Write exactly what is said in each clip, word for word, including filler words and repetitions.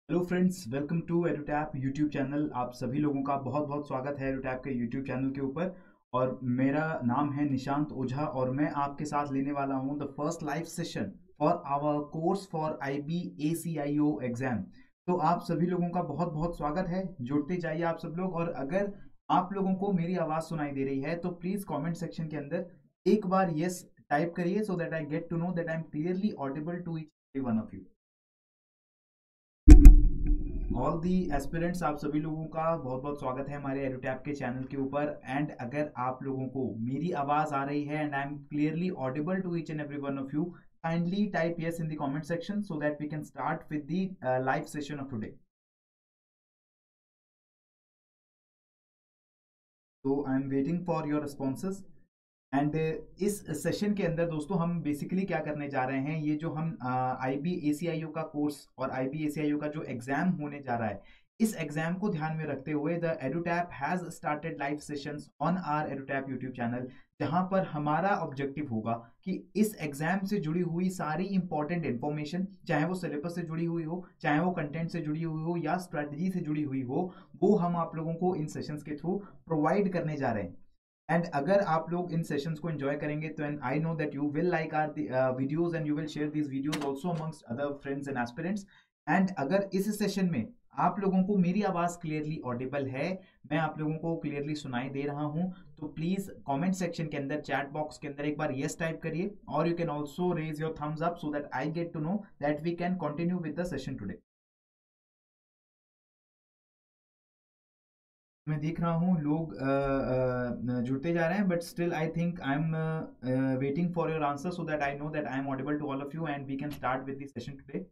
Hello friends, welcome to Edutap YouTube channel. आप सभी लोगों का बहुत बहुत स्वागत है एडुटैप के यूट्यूब चैनल के ऊपर। और मेरा नाम है निशांत ओझा और मैं आपके साथ लेने वाला हूं the first live session for our course for I B A C I O exam. तो आप सभी लोगों का बहुत बहुत स्वागत है, जुड़ते जाइए आप सब लोग। और अगर आप लोगों को मेरी आवाज़ सुनाई दे रही है तो प्लीज़ कॉमेंट सेक्शन के अंदर एक बार यस टाइप करिए, so that I get to know that I am clearly audible to each one of you. All the aspirants, आप सभी लोगों का बहुत बहुत स्वागत है हमारे एडुटैप के चैनल के ऊपर। एंड अगर आप लोगों को मेरी आवाज आ रही है and I am clearly audible to each and every one of you, kindly type yes in the comment section so that we can start with the live session of today. तो I am waiting for your responses. And इस session के अंदर दोस्तों हम basically क्या करने जा रहे हैं, ये जो हम आई B A C I O का कोर्स और आई B A C I O का जो एग्जाम होने जा रहा है, इस एग्जाम को ध्यान में रखते हुए the Edutap has started live sessions on our Edutap YouTube channel, जहां पर हमारा ऑब्जेक्टिव होगा कि इस एग्जाम से जुड़ी हुई सारी इंपॉर्टेंट इंफॉर्मेशन, चाहे वो सिलेबस से जुड़ी हुई हो, चाहे वो कंटेंट से जुड़ी हुई हो या स्ट्रेटजी से जुड़ी हुई हो, वो हम आप लोगों को इन सेशंस के थ्रू प्रोवाइड करने जा रहे हैं। एंड अगर आप लोग इन सेशंस को एंजॉय करेंगे तो and I know that you will like our videos and you will share these videos also amongst other friends and aspirants. And अगर इस सेशन में आप लोगों को मेरी आवाज क्लियरली ऑडिबल है, मैं आप लोगों को क्लियरली सुनाई दे रहा हूं, तो प्लीज कमेंट सेक्शन के अंदर, चैट बॉक्स के अंदर एक बार यस टाइप करिए। और you can also raise your thumbs up so that I get to know that we can continue with the session today. मैं देख रहा हूँ लोग अ, अ, जुड़ते जा रहे हैं, but still I think I am waiting for your answer so that I know that I am audible to all of you and we can start with the session today.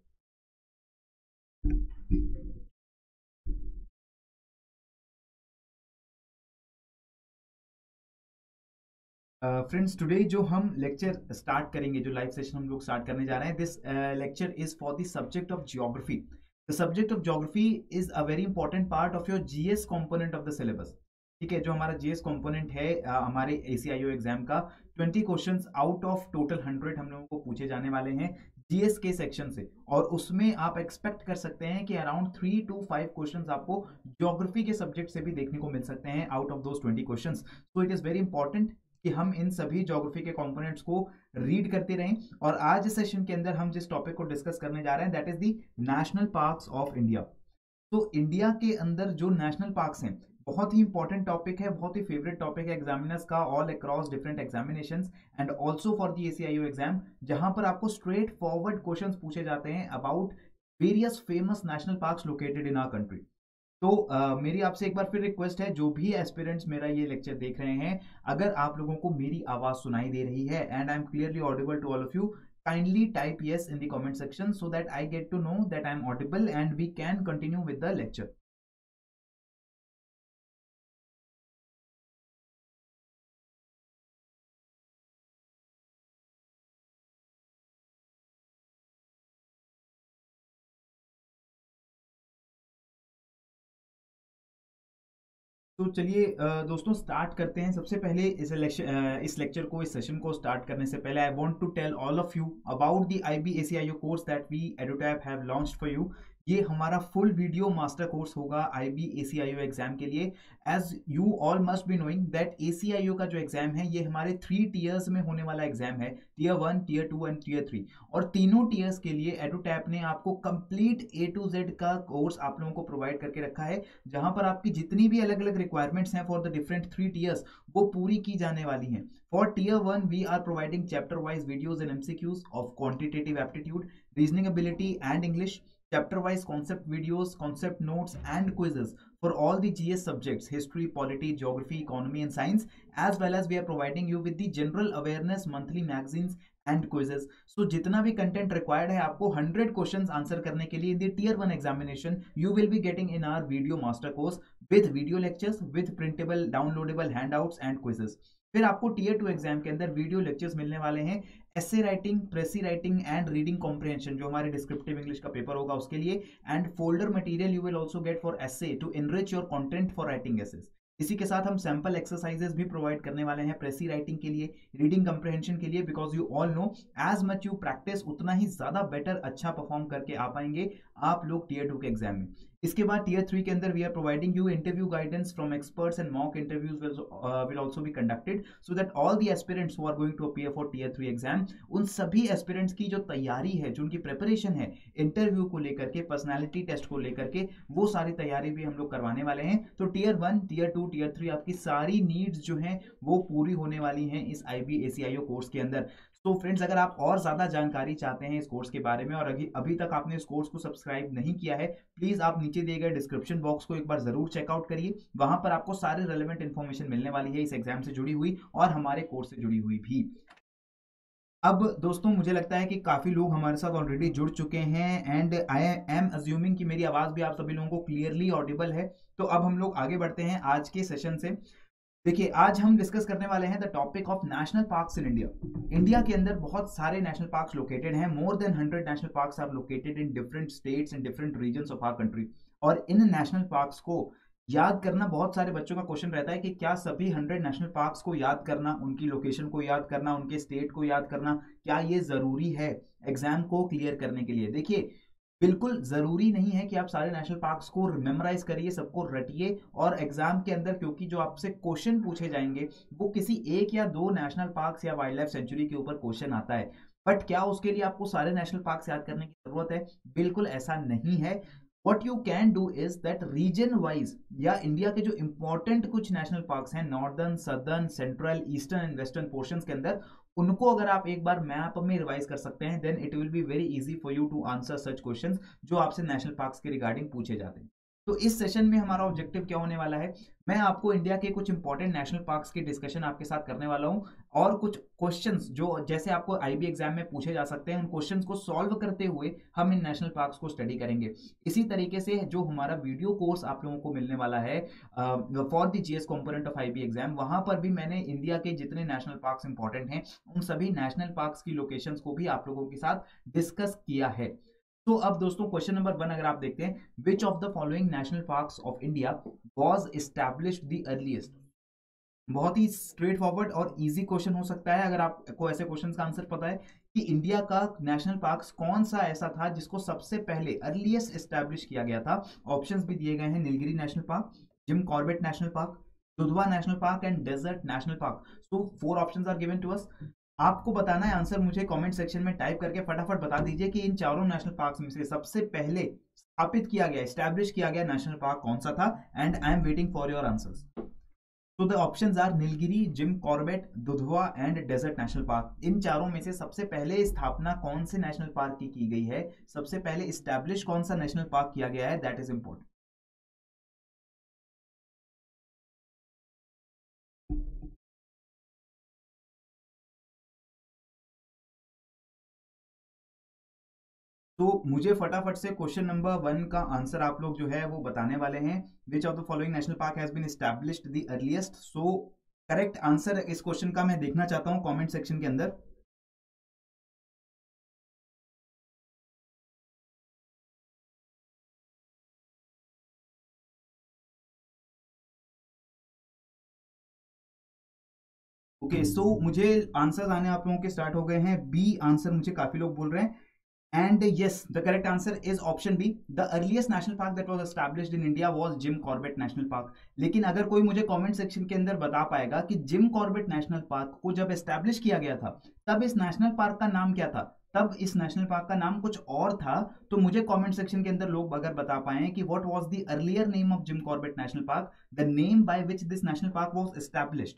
Friends, today जो हम lecture start करेंगे, जो live session हम लोग start करने जा रहे हैं, this lecture is for the subject of geography. The subject of geography is a very important part of your G S component of the syllabus. ठीक है, जो हमारा जी एस कॉम्पोनेंट है uh, हमारे A C I O exam का, twenty questions out of total hundred हम लोगों को पूछे जाने वाले हैं जी एस के सेक्शन से। और उसमें आप एक्सपेक्ट कर सकते हैं कि around three two five questions आपको ज्योग्राफी के सब्जेक्ट से भी देखने को मिल सकते हैं out of those twenty questions. So it is very important कि हम इन सभी ज्योग्राफी के कंपोनेंट्स को रीड करते रहें। और आज इस सेशन के अंदर हम जिस टॉपिक को डिस्कस करने जा रहे हैं, that is the national parks of India. तो इंडिया के अंदर जो नेशनल पार्क्स हैं, बहुत ही इंपॉर्टेंट टॉपिक है, बहुत ही फेवरेट टॉपिक है एग्जामिनर्स का all across different examinations and also for the A C I O exam, जहां पर आपको स्ट्रेट फॉरवर्ड क्वेश्चंस पूछे जाते हैं about various famous national parks located in our country. तो uh, मेरी आपसे एक बार फिर रिक्वेस्ट है, जो भी एस्पिरेंट्स मेरा ये लेक्चर देख रहे हैं, अगर आप लोगों को मेरी आवाज सुनाई दे रही है and I am clearly audible to all of you, kindly type yes in the comment section so that I get to know that I am audible and we can continue with the lecture. तो चलिए दोस्तों start करते हैं। सबसे पहले इस इस lecture को, इस सेशन को स्टार्ट करने से पहले I want to tell all of you about the I B A C I O course that we Edutap have launched for you. ये हमारा फुल वीडियो मास्टर कोर्स होगा आई B A C I O exam के लिए। As you all must be knowing that A C I O का जो exam है, ये हमारे थ्री टीयर्स में होने वाला एग्जाम है, tier one, tier two and tier three. और तीनों टीयर्स के लिए एडुटैप ने आपको कंप्लीट ए टू जेड का कोर्स आप लोगों को प्रोवाइड करके रखा है, जहां पर आपकी जितनी भी अलग अलग रिक्वायरमेंट्स हैं for the different three tiers, वो पूरी की जाने वाली हैं। For tier one we are providing chapter wise videos and MCQs of quantitative aptitude, reasoning ability and English, chapter wise concept videos, concept notes and quizzes for all the G S subjects, history, polity, geography, economy and science, as well as we are providing you with the general awareness monthly magazines and quizzes. So जितना भी content required है आपको hundred questions answer करने के लिए in the tier one examination, you will be getting in our video master course with video lectures, with printable downloadable handouts and quizzes. फिर आपको tier two exam के अंदर video lectures मिलने वाले हैं, essay writing, precis writing and reading comprehension, जो हमारे descriptive English का पेपर होगा उसके लिए, and folder material you will also get for essay to enrich your content for writing essays. इसी के साथ हम सैंपल एक्सरसाइजेस भी प्रोवाइड करने वाले हैं प्रेसी राइटिंग के लिए, रीडिंग कंप्रहेंशन के लिए, because you all know as much you practice उतना ही ज्यादा बेटर अच्छा परफॉर्म करके आ पाएंगे आप लोग टीयर टू के एग्जाम में। इसके बाद टीयर थ्री के अंदर we are providing you interview guidance from experts and mock interviews will also be conducted so that all the aspirants who are going to appear for tier three exam, उन सभी aspirants की जो तैयारी है, जो उनकी प्रिपरेशन है interview को लेकर के, पर्सनैलिटी टेस्ट को लेकर के, वो सारी तैयारी भी हम लोग करवाने वाले हैं। तो tier one, tier two, tier three आपकी सारी नीड्स जो हैं वो पूरी होने वाली हैं इस आईबीएसीआईओ कोर्स के अंदर। तो फ्रेंड्स, अगर आप और ज्यादा जानकारी चाहते हैं इस कोर्स के बारे में और अभी अभी तक आपने इस कोर्स को सब्सक्राइब नहीं किया है, प्लीज आप नीचे दिए गए डिस्क्रिप्शन बॉक्स को एक बार जरूर चेकआउट करिए। वहां पर आपको सारे रेलेवेंट इन्फॉर्मेशन मिलने वाली है इस एग्जाम से जुड़ी हुई और हमारे कोर्स से जुड़ी हुई भी। अब दोस्तों, मुझे लगता है कि काफी लोग हमारे साथ ऑलरेडी जुड़ चुके हैं एंड आई एम अज्यूमिंग कि मेरी आवाज भी आप सभी लोगों को क्लियरली ऑडिबल है। तो अब हम लोग आगे बढ़ते हैं आज के सेशन से। देखिए, आज हम डिस्कस करने वाले हैं the topic of national parks in India. India के अंदर बहुत सारे नेशनल पार्क्स लोकेटेड हैं। More than hundred national parks are located in different states and different regions of our country. और इन नेशनल पार्क्स को याद करना बहुत सारे बच्चों का क्वेश्चन रहता है कि क्या सभी हंड्रेड नेशनल पार्क्स को याद करना, उनकी लोकेशन को याद करना, उनके स्टेट को याद करना, क्या ये जरूरी है एग्जाम को क्लियर करने के लिए? देखिए, बिल्कुल जरूरी नहीं है कि आप सारे नेशनल पार्क्स को मेमोराइज करिए, सबको रटिए और एग्जाम के अंदर, क्योंकि जो आपसे क्वेश्चन पूछे जाएंगे वो किसी एक या दो नेशनल पार्क्स या वाइल्ड लाइफ सेंचुरी के ऊपर क्वेश्चन आता है। बट क्या उसके लिए आपको सारे नेशनल पार्क्स याद करने की जरूरत है? बिल्कुल ऐसा नहीं है। What you can do is that region wise या इंडिया के जो इंपॉर्टेंट कुछ नेशनल पार्क्स हैं, northern, southern, central, eastern and western portions के अंदर, उनको अगर आप एक बार मैप में रिवाइज कर सकते हैं, then it will be very easy for you to answer such questions जो आपसे नेशनल पार्क्स के रिगार्डिंग पूछे जाते हैं। तो इस सेशन में हमारा ऑब्जेक्टिव क्या होने वाला है? मैं आपको इंडिया के कुछ इंपॉर्टेंट नेशनल पार्क्स की डिस्कशन आपके साथ करने वाला हूं और कुछ क्वेश्चंस जो जैसे आपको आईबी एग्जाम में पूछे जा सकते हैं, उन क्वेश्चंस को सॉल्व करते हुए हम इन नेशनल पार्क्स को स्टडी करेंगे। इसी तरीके से जो हमारा वीडियो कोर्स आप लोगों को मिलने वाला है for the GS component of IB exam, वहां पर भी मैंने इंडिया के जितने नेशनल पार्क्स इंपॉर्टेंट हैं उन सभी नेशनल पार्क्स की लोकेशंस को भी आप लोगों के साथ डिस्कस किया है। तो अब दोस्तों, क्वेश्चन नंबर वन अगर आप देखते हैं, which of the following national parks of India was established the earliest. बहुत ही स्ट्रेट फॉरवर्ड और इजी क्वेश्चन हो सकता है अगर आपको ऐसे क्वेश्चन का आंसर पता है कि इंडिया का नेशनल पार्क्स कौन सा ऐसा था जिसको सबसे पहले अर्लीस्ट एस्टैब्लिश किया गया था। ऑप्शंस भी दिए गए हैं, Nilgiri national park, Jim Corbett national park, Dudhwa national park and desert national park. So four options are given to us. आपको बताना है आंसर, मुझे कमेंट सेक्शन में टाइप करके फटाफट बता दीजिए कि इन चारों नेशनल पार्क्स में से सबसे पहले स्थापित किया गया, एस्टैब्लिश किया गया नेशनल पार्क कौन सा था। And I am waiting for your answers. तो the options are Nilgiri, Jim Corbett, Dudhwa and desert national park. इन चारों में से सबसे पहले स्थापना कौन से नेशनल पार्क की की गई है, सबसे पहले एस्टैब्लिश कौन सा नेशनल पार्क किया गया है, दैट इज इंपॉर्टेंट। तो मुझे फटाफट से क्वेश्चन नंबर वन का आंसर आप लोग जो है वो बताने वाले हैं। Which of the following national park has been established the earliest. So correct answer इस क्वेश्चन का मैं देखना चाहता हूं कमेंट सेक्शन के अंदर। ओके okay, सो so मुझे आंसर्स आने आप लोगों के स्टार्ट हो गए हैं। बी आंसर मुझे काफी लोग बोल रहे हैं and yes, the correct answer is option B. The earliest national park that was established in India was Jim Corbett national park. लेकिन अगर कोई मुझे कमेंट सेक्शन के अंदर बता पाएगा कि जिम कॉर्बेट नेशनल पार्क को जब एस्टैब्लिश किया गया था तब इस नेशनल पार्क का नाम क्या था, तब इस नेशनल पार्क का नाम कुछ और था, तो मुझे कमेंट सेक्शन के अंदर लोग अगर बता पाए कि what was the earlier name of Jim Corbett national park, the name by which this national park was established.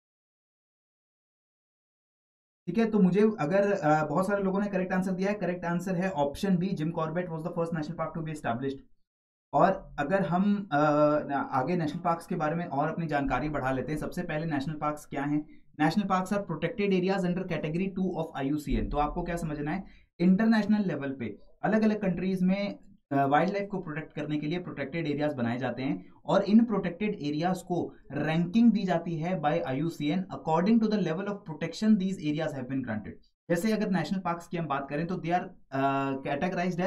ठीक है, तो मुझे अगर आ, बहुत सारे लोगों ने करेक्ट आंसर दिया है, करेक्ट आंसर है option B, Jim Corbett was the first national park to be established. और अगर हम आ, आगे नेशनल पार्क्स के बारे में और अपनी जानकारी बढ़ा लेते हैं, सबसे पहले नेशनल पार्क्स क्या हैं? National parks are protected areas under category two of IUCN. तो आपको क्या समझना है, इंटरनेशनल लेवल पे अलग अलग कंट्रीज में वाइल्ड लाइफ को प्रोटेक्ट करने के लिए प्रोटेक्टेड एरियाज बनाए जाते हैं और इन प्रोटेक्टेड एरियाज को रैंकिंग दी जाती है by IUCN according to the level of protection these areas have been granted. जैसे अगर नेशनल पार्क्स की हम बात करें तो they are categorized as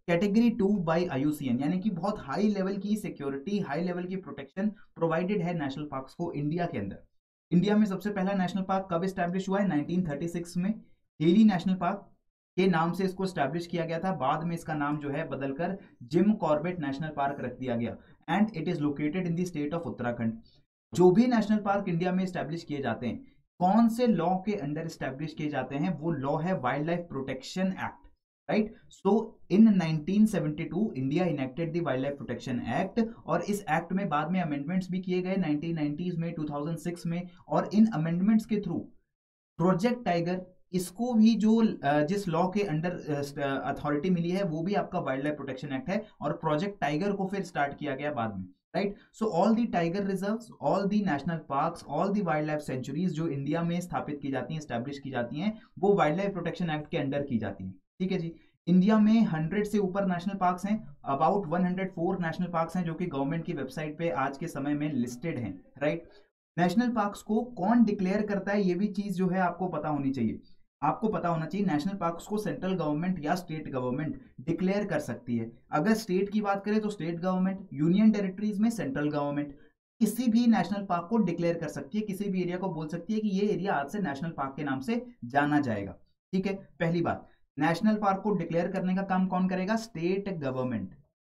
category two by I U C N, यानी कि बहुत हाई लेवल की सिक्योरिटी, हाई लेवल की प्रोटेक्शन प्रोवाइडेड है नेशनल पार्क्स को इंडिया के अंदर। इंडिया में सबसे पहला नेशनल पार्क कब स्टैब्लिश हुआ है? नाइनटीन थर्टी सिक्स में हेली नेशनल पार्क के नाम से इसको स्टैब्लिश किया गया था। बाद में इसका नाम जो है बदलकर जिम कॉर्बेट नेशनल पार्क रख दिया गया and it is located in the state of Uttarakhand. जो भी नेशनल पार्क इंडिया में स्टैब्लिश किए जाते हैं, कौन से लॉ के अंडर स्टैब्लिश किए जाते हैं? वो लॉ है wildlife protection act, right. So in nineteen seventy two India enacted the wildlife protection act, और इस एक्ट में बाद में अमेंडमेंट्स भी किए गए नाइनटीन नाइंटीज़ में, टू थाउजेंड सिक्स में, और इन अमेंडमेंट्स के थ्रू प्रोजेक्ट टाइगर, इसको भी जो जिस लॉ के अंडर अथॉरिटी मिली है वो भी आपका वाइल्ड लाइफ प्रोटेक्शन एक्ट है, और प्रोजेक्ट टाइगर को फिर स्टार्ट किया गया बाद में, right. So all the tiger reserves, all the national parks, all the wildlife sanctuaries जो इंडिया में स्थापित की जाती हैं, स्टैब्लिश की जाती हैं, वो वाइल्ड लाइफ प्रोटेक्शन एक्ट के अंडर की जाती हैं, ठीक है जी। इंडिया में हंड्रेड से ऊपर नेशनल पार्क्स हैं, about one hundred four national parks हैं जो कि गवर्नमेंट की वेबसाइट पे आज के समय में लिस्टेड हैं, राइट। नेशनल पार्क्स को कौन डिक्लेयर करता है, ये भी चीज जो है आपको पता होनी चाहिए। आपको पता होना चाहिए नेशनल पार्क्स को सेंट्रल गवर्नमेंट या स्टेट गवर्नमेंट डिक्लेयर कर सकती है। अगर स्टेट की बात करें तो स्टेट गवर्नमेंट, यूनियन टेरिटरीज में सेंट्रल गवर्नमेंट किसी भी नेशनल पार्क को डिक्लेयर कर सकती है, किसी भी एरिया को बोल सकती है कि ये एरिया आज से नेशनल पार्क के नाम से जाना जाएगा, ठीक है। पहली बात, नेशनल पार्क को डिक्लेयर करने का काम कौन करेगा? स्टेट गवर्नमेंट,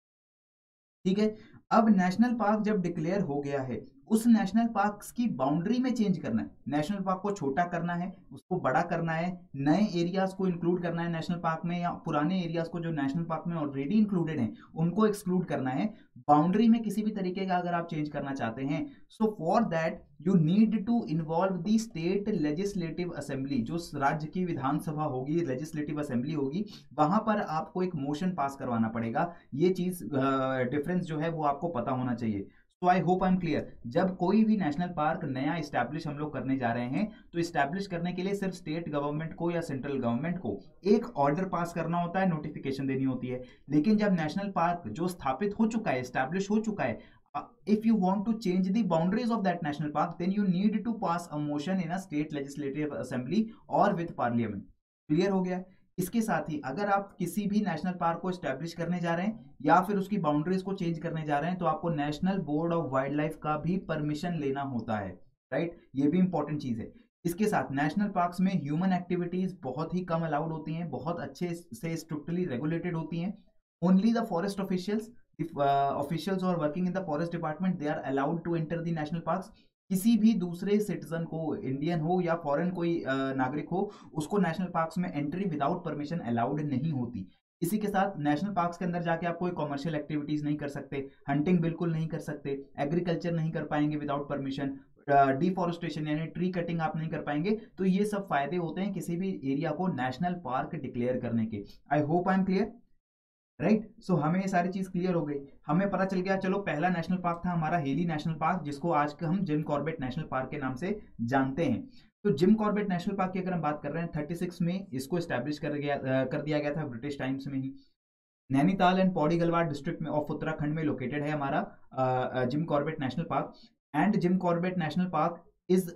ठीक है। अब नेशनल पार्क जब डिक्लेयर हो गया है, उस नेशनल पार्क की बाउंड्री में चेंज करना है, नेशनल पार्क को छोटा करना है, उसको बड़ा करना है, नए एरियाज को इंक्लूड करना है नेशनल पार्क में, या पुराने एरियाज को जो नेशनल पार्क में ऑलरेडी इंक्लूडेड हैं उनको एक्सक्लूड करना है। बाउंड्री में किसी भी तरीके का अगर आप चेंज करना चाहते हैं, so for that you need to involve the state legislative assembly, जो राज्य की विधानसभा होगी, लेजिस्लेटिव असेंबली होगी, वहां पर आपको एक मोशन पास करवाना पड़ेगा। ये चीज डिफरेंस जो है वो आपको पता होना चाहिए। तो I hope I am clear. जब कोई भी नेशनल पार्क नया इस्टेब्लिश हम लोग करने जा रहे हैं, तो इस्टेब्लिश करने के लिए सिर्फ स्टेट गवर्नमेंट को या सेंट्रल गवर्नमेंट को एक ऑर्डर पास करना होता है, नोटिफिकेशन देनी होती है। लेकिन जब नेशनल पार्क जो स्थापित हो चुका है, इस्टेब्लिश हो चुका है, if you want to change the boundaries of that national park, then you need to pass a motion in a state legislative assembly or with parliament। Clear हो गया? इसके साथ ही अगर आप किसी भी नेशनल पार्क को स्टैब्लिश करने जा रहे हैं या फिर उसकी बाउंड्रीज को चेंज करने जा रहे हैं, तो आपको national board of wildlife का भी परमिशन लेना होता है, राइट। ये भी इंपॉर्टेंट चीज है। इसके साथ नेशनल पार्क्स में ह्यूमन एक्टिविटीज बहुत ही कम अलाउड होती हैं, बहुत अच्छे से स्ट्रिक्टली रेगुलेटेड होती हैं। Only the forest officials officials और working in the forest department, they are allowed to enter the national parks. किसी भी दूसरे सिटीजन को, इंडियन हो या फॉरेन कोई नागरिक हो, उसको नेशनल पार्क्स में एंट्री विदाउट परमिशन अलाउड नहीं होती। इसी के साथ नेशनल पार्क्स के अंदर जाके आप कोई कॉमर्शियल एक्टिविटीज नहीं कर सकते, हंटिंग बिल्कुल नहीं कर सकते, एग्रीकल्चर नहीं कर पाएंगे विदाउट परमिशन, डिफॉरेस्टेशन यानी ट्री कटिंग आप नहीं कर पाएंगे। तो ये सब फायदे होते हैं किसी भी एरिया को नेशनल पार्क डिक्लेयर करने के। I hope I am clear, right. So हमें ये सारी चीज क्लियर हो गई, हमें पता चल गया। चलो, पहला नेशनल पार्क था हमारा हेली नेशनल पार्क, जिसको आज का हम जिम कॉर्बेट नेशनल पार्क के नाम से जानते हैं। तो जिम कॉर्बेट नेशनल पार्क की अगर हम बात कर रहे हैं, थर्टी सिक्स में इसको स्टैब्लिश कर गया कर दिया गया था ब्रिटिश टाइम्स में ही। नैनीताल एंड पौड़ी गढ़वाल डिस्ट्रिक्ट में ऑफ उत्तराखंड में लोकेटेड है हमारा Jim Corbett national park. And Jim Corbett national park is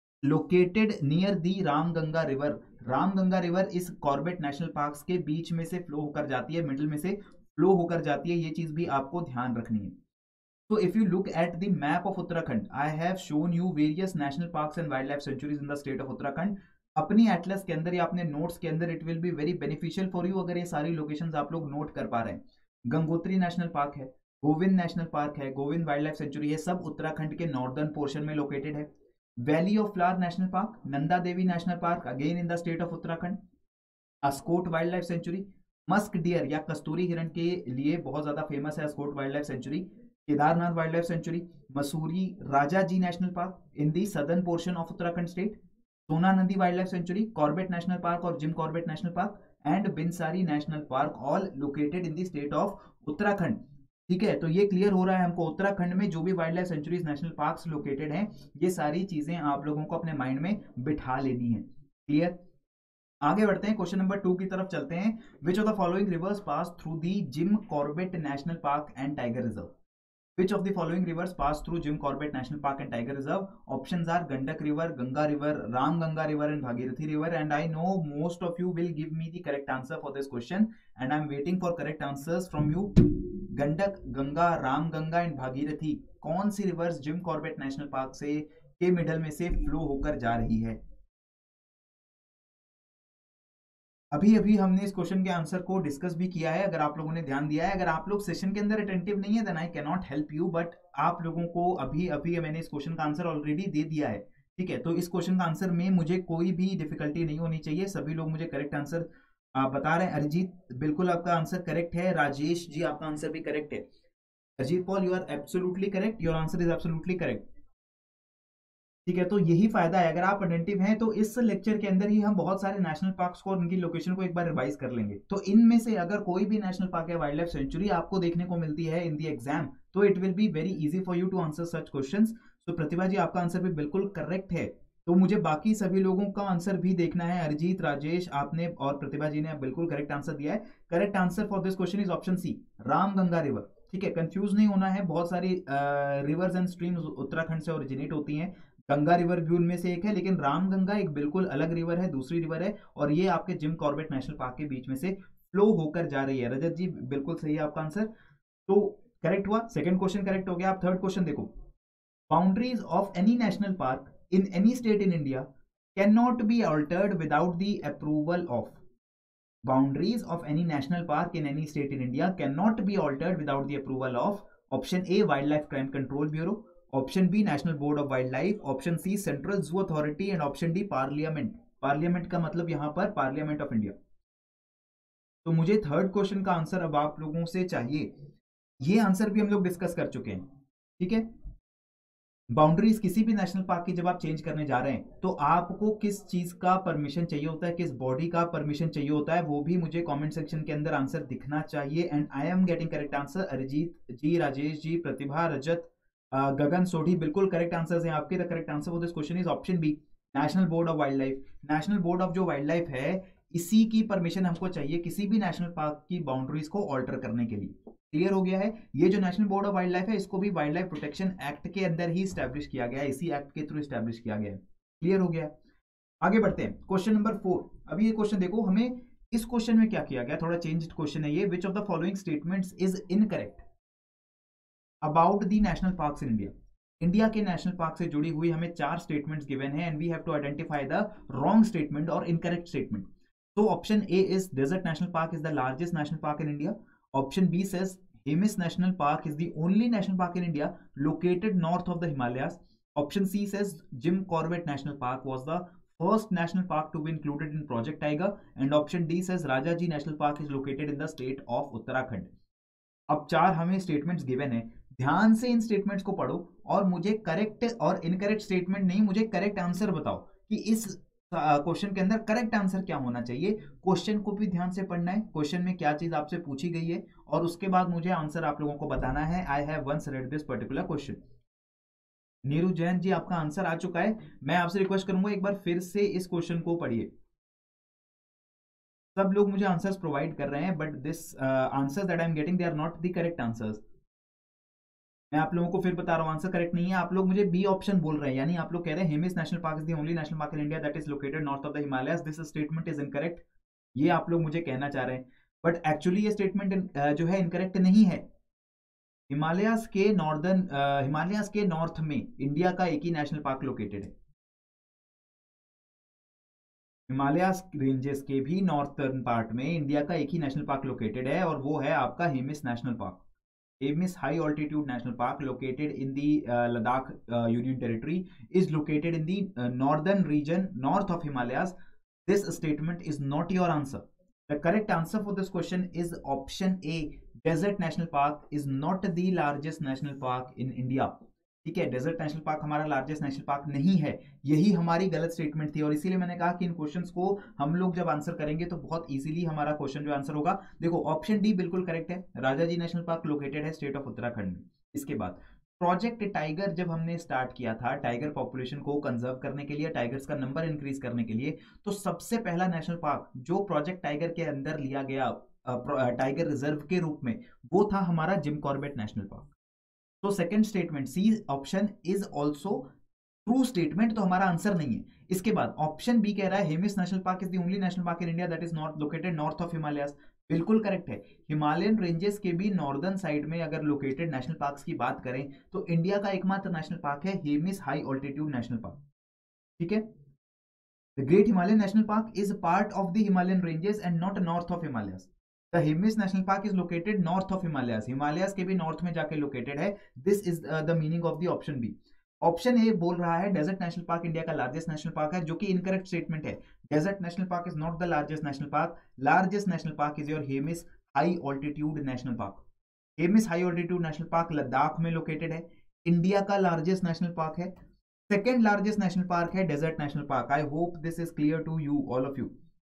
located near the Ramganga river. Ramganga river इस कॉर्बेट नेशनल पार्क्स के बीच में से फ्लो होकर जाती है, मिडिल में से फ्लो होकर जाती है। ये चीज भी आपको ध्यान रखनी है। So if you look at the map of Uttarakhand, I have shown you various national parks and wildlife sanctuaries in the state of Uttarakhand। अपनी एटलस के अंदर या अपने नोट्स के अंदर it will be very beneficial for you अगर ये सारी लोकेशंस आप लोग नोट कर पा रहे हैं। गंगोत्री नेशनल पार्क है, गोविंद नेशनल पार्क है, गोविंद वाइल्ड लाइफ सेंचुरी है, सब उत्तराखंड के नॉर्दर्न पोर्शन में लोकेटेड है। Valley of flower national park, Nanda Devi national park again in the state of Uttarakhand, Askot wildlife sanctuary, musk deer या कस्तूरी हिरण के लिए बहुत ज्यादा फेमस है Askot wildlife sanctuary, Kedarnath wildlife sanctuary, Mussoorie Raja ji national park in the southern portion of Uttarakhand state, Sona नदी wildlife sanctuary, Corbett national park और Jim Corbett national park and Binsari national park, all located in the state of Uttarakhand. ठीक है, तो ये clear हो रहा है हमको उत्तराखंड में जो भी wildlife sanctuaries national parks located हैं, ये सारी चीजें आप लोगों को अपने माइंड में बिठा लेनी है। क्लियर, आगे बढ़ते हैं, क्वेश्चन नंबर टू की तरफ चलते हैं। Which of the following rivers pass through the Jim Corbett national park and tiger reserve. Which of the following rivers pass through Jim Corbett National Park and Tiger Reserve? Options are Gandak River, Ganga River, Ram Ganga River, and Bhagirathi River. And I know most of you will give me the correct answer for this question, and I'm waiting for correct answers from you. Gandak, Ganga, Ram Ganga, and Bhagirathi. कौन सी rivers Jim Corbett national park से के middle में से flow होकर जा रही है? अभी अभी हमने इस क्वेश्चन के आंसर को डिस्कस भी किया है, अगर आप लोगों ने ध्यान दिया है। अगर आप लोग सेशन के अंदर अटेंटिव नहीं है then I can not help you, but आप लोगों को अभी अभी मैंने इस क्वेश्चन का आंसर ऑलरेडी दे दिया है, ठीक है। तो इस क्वेश्चन का आंसर में मुझे कोई भी डिफिकल्टी नहीं होनी चाहिए, सभी लोग मुझे करेक्ट आंसर बता रहे हैं। अरिजीत, बिल्कुल आपका आंसर करेक्ट है। राजेश जी, आपका आंसर भी करेक्ट है। Arijit Paul, you are absolutely correct, your answer is absolutely correct, ठीक है। तो यही फायदा है, अगर आप अटेंटिव हैं तो इस लेक्चर के अंदर ही हम बहुत सारे नेशनल पार्क्स को और उनकी लोकेशन को एक बार रिवाइज कर लेंगे। तो इनमें से अगर कोई भी नेशनल पार्क या वाइल्ड लाइफ सेंचुरी आपको देखने को मिलती है इन दी एग्जाम, तो it will be very easy for you to answer such questions. तो प्रतिभा जी, आपका आंसर भी बिल्कुल करेक्ट है। तो मुझे बाकी सभी लोगों का आंसर भी देखना है। अरिजीत, राजेश, आपने और प्रतिभा जी ने बिल्कुल करेक्ट आंसर दिया है। Correct answer for this question is option C, Ram Ganga river, ठीक है। कंफ्यूज नहीं होना है, बहुत सारी रिवर्स एंड स्ट्रीम्स उत्तराखंड से ओरिजिनेट होती हैं, गंगा रिवर भी उनमें से एक है, लेकिन राम गंगा एक बिल्कुल अलग रिवर है, दूसरी रिवर है, और ये आपके जिम कॉर्बेट नेशनल पार्क के बीच में से फ्लो होकर जा रही है। रजत जी, बिल्कुल सही है आपका आंसर, तो करेक्ट हुआ। सेकंड क्वेश्चन करेक्ट हो गया। आप थर्ड क्वेश्चन देखो, boundaries of any national park in any state in India can not be altered without the approval of. Boundaries of any national park in any state in India cannot be altered without the approval of option A, Wildlife Crime Control Bureau, option B, National Board of Wildlife, option C, Central Zoo Authority, and option D, Parliament. Parliament का मतलब यहाँ पर parliament of India. तो मुझे third question का answer अब आप लोगों से चाहिए। ये आंसर भी हम लोग डिस्कस कर चुके हैं, ठीक है। बाउंड्रीज किसी भी नेशनल पार्क की जब आप चेंज करने जा रहे हैं तो आपको किस चीज का परमिशन चाहिए होता है, किस बॉडी का परमिशन चाहिए होता है, वो भी मुझे कमेंट सेक्शन के अंदर आंसर दिखना चाहिए। And I am getting correct answer. Arijit ji, Rajesh ji, Pratibha, Rajat, Gagan Sodhi, बिल्कुल करेक्ट आंसर है आपके। The correct answer for this question is option B, national board of wildlife. National board of जो वाइल्ड लाइफ है, इसी की परमिशन हमको चाहिए किसी भी नेशनल पार्क की बाउंड्रीज को ऑल्टर करने के लिए। क्लियर हो गया है। ये जो national board of wildlife है, इसको भी वाइल्ड लाइफ प्रोटेक्शन एक्ट के अंदर ही स्टैब्लिश किया गया है, इसी एक्ट के थ्रू स्टैब्लिश किया गया है। क्लियर हो गया। आगे बढ़ते हैं, क्वेश्चन नंबर फोर। अभी ये क्वेश्चन देखो, हमें इस क्वेश्चन में क्या किया गया, थोड़ा चेंज क्वेश्चन है ये। Which of the following statements is incorrect about the national parks in India. India के नेशनल पार्क से जुड़ी हुई हमें चार स्टेटमेंट्स गिवन है, and we have to identify the wrong statement और इनकरेक्ट स्टेटमेंट। तो option A is desert national park is the largest national park in India. Option B says Hemis National Park is the only national park in India located north of the Himalayas. Option C says Jim Corbett National Park was the first national park to be included in Project Tiger. And option D says Rajaji National Park is located in the state of Uttarakhand. अब चार हमें statements given है, ध्यान से इन statements को पढ़ो और मुझे करेक्ट और इनकरेक्ट स्टेटमेंट नहीं, मुझे करेक्ट आंसर बताओ कि इस क्वेश्चन के अंदर करेक्ट आंसर क्या होना चाहिए। क्वेश्चन को भी ध्यान से पढ़ना है, क्वेश्चन में क्या चीज आपसे पूछी गई है, और उसके बाद मुझे आंसर आप लोगों को बताना है। I have once read this particular question. Neeru Jain ji, आपका आंसर आ चुका है। मैं आपसे रिक्वेस्ट करूंगा एक बार फिर से इस क्वेश्चन को पढ़िए। सब लोग मुझे आंसर्स प्रोवाइड कर रहे हैं, but this answers that I am getting they are not the correct answers. मैं आप लोगों को फिर बता रहा हूं, आंसर करेक्ट नहीं है। आप लोग मुझे बी ऑप्शन बोल रहे हैं, यानी आप लोग कह रहे हैं Hemis national park is the only national park in India that is located north of the Himalayas. This statement is incorrect, ये आप लोग मुझे कहना चाह रहे हैं, बट एक्चुअली ये स्टेटमेंट जो है इनकरेक्ट नहीं है। हिमालयस के नॉर्दर्न हिमालयस के नॉर्थ में इंडिया का एक ही नेशनल पार्क लोकेटेड है। हिमालयस रेंजेस के भी नॉर्थर्न पार्ट में इंडिया का एक ही नेशनल पार्क लोकेटेड है, और वो है आपका Hemis national park. Hemis High Altitude National Park, located in the uh, Ladakh uh, Union Territory, is located in the uh, northern region north of Himalayas. This statement is not your answer. The correct answer for this question is option A. Desert National Park is not the largest national park in India. ठीक है, desert national park हमारा largest national park नहीं है। यही हमारी गलत statement थी, और इसीलिए मैंने कहा कि इन क्वेश्चंस को हम लोग जब आंसर करेंगे तो बहुत इजीली हमारा क्वेश्चन जो आंसर होगा। देखो, ऑप्शन डी बिल्कुल करेक्ट है, राजाजी नेशनल पार्क लोकेटेड है स्टेट ऑफ उत्तराखंड में। इसके बाद प्रोजेक्ट टाइगर जब हमने स्टार्ट किया था टाइगर पॉपुलेशन को कंजर्व करने के लिए, टाइगर्स का नंबर इंक्रीज करने के लिए, तो सबसे पहला नेशनल पार्क जो प्रोजेक्ट टाइगर के अंदर लिया गया टाइगर रिजर्व के रूप में, वो था हमारा जिम कॉर्बेट नेशनल पार्क। तो second statement C option is also true statement, तो हमारा आंसर नहीं है। इसके बाद ऑप्शन बी कह रहा है Hemis national park is the only national park in India that is not located north of Himalayas. बिल्कुल करेक्ट है। हिमालयन रेंजेस के भी नॉर्दर्न साइड में अगर लोकेटेड नेशनल पार्क्स की बात करें तो इंडिया का एकमात्र नेशनल पार्क है Hemis high altitude national park. ठीक है, the great Himalayan national park is part of the Himalayan ranges and not north of Himalayas. The Hemis national park is located north of Himalayas, Himalayas के भी नॉर्थ में जाके लोकेटेड है। This is the meaning of the option B. Option A बोल रहा है desert national park India का लार्जेस्ट नेशनल पार्क है, जो कि इनकरेक्ट स्टेटमेंट है। Desert national park is not the largest national park, largest national park is your Hemis high altitude national park. Hemis high altitude national park Ladakh में located है, India का largest national park है। Second largest national park है desert national park. I hope this is clear to you all of you,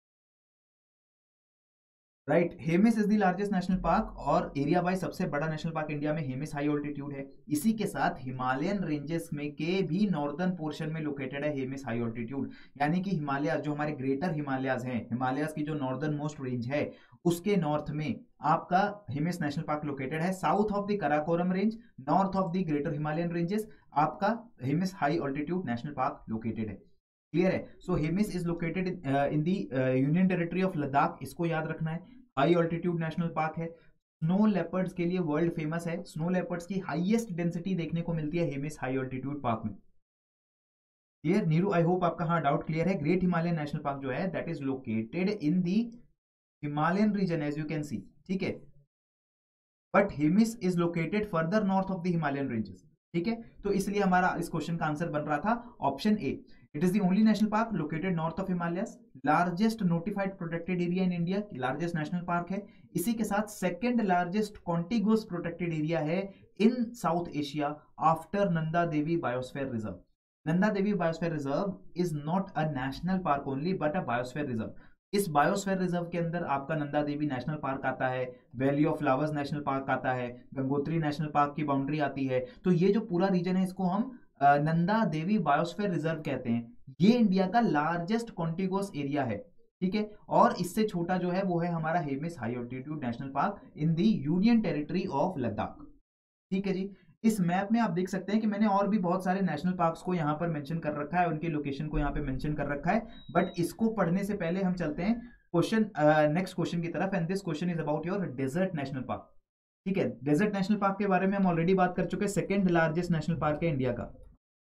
right. Hemis is the largest national park और area wise सबसे बड़ा national park India में Hemis high altitude है। इसी के साथ हिमालयन रेंजेस में के भी नॉर्दर्न पोर्शन में लोकेटेड है हेमिस हाई ऑल्टीट्यूड, यानी कि हिमालय जो हमारे ग्रेटर हिमालयाज हैं, हिमालयाज की जो नॉर्दर्न मोस्ट रेंज है उसके नॉर्थ में आपका हेमिस नेशनल पार्क लोकेटेड है। South of the Karakoram range, north of the greater Himalayan ranges, आपका Hemis high altitude national park located है। क्लियर है। So Hemis is located in the union territory of Ladakh, इसको याद रखना है। हाई ऑल्टीट्यूड नेशनल पार्क है। Snow leopards के लिए वर्ल्ड फेमस है, स्नो लेपर्ड्स की हाईएस्ट डेंसिटी देखने को मिलती है हेमिस हाई ऑल्टीट्यूड पार्क में। क्लियर नीरू, आई होप आपका हाँ डाउट क्लियर है। ग्रेट हिमालयन नेशनल पार्क जो है that is located in the Himalayan region as you can see, ठीक है, but Hemis is located further north of the Himalayan ranges. ठीक है, तो इसलिए हमारा इस क्वेश्चन का आंसर बन रहा था option A. It is the only national park located north of Himalayas, largest notified protected area in India, largest national park है। इसी के साथ second largest contiguous protected area है in south Asia after Nanda Devi biosphere reserve. Nanda Devi biosphere reserve is not a national park only but a biosphere reserve. इस biosphere reserve के अंदर आपका Nanda Devi national park आता है, valley of flowers national park आता है, Gangotri national park की बाउंड्री आती है। तो ये जो पूरा रीजन है इसको हम नंदा देवी बायोस्फीयर रिजर्व कहते हैं। ये इंडिया का लार्जेस्ट कॉन्टिगुअस एरिया है। ठीक है, और इससे छोटा जो है वो है हमारा Hemis high altitude national park in the union territory of Ladakh. ठीक है जी, इस मैप में आप देख सकते हैं कि मैंने और भी बहुत सारे नेशनल पार्क्स को यहाँ पर मेंशन कर रखा है, उनकी लोकेशन को यहाँ पे मेंशन कर रखा है। बट इसको पढ़ने से पहले हम चलते हैं क्वेश्चन नेक्स्ट क्वेश्चन की तरफ, and this question is about your desert national park. ठीक है, डेजर्ट नेशनल पार्क के बारे में हम ऑलरेडी बात कर चुके हैं, सेकेंड लार्जेस्ट नेशनल पार्क है इंडिया का,